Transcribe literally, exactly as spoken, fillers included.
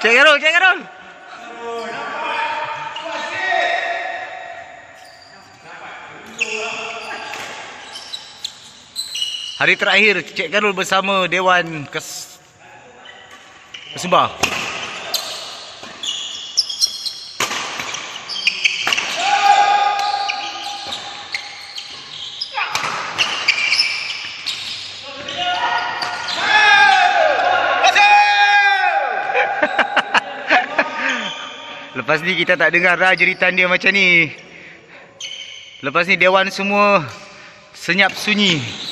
Cek Karul, cek Karul. Hari terakhir Cik Karul bersama Dewan Kes Kesembah. Lepas ni kita tak dengar dah jeritan dia macam ni. Lepas ni Dewan semua senyap sunyi.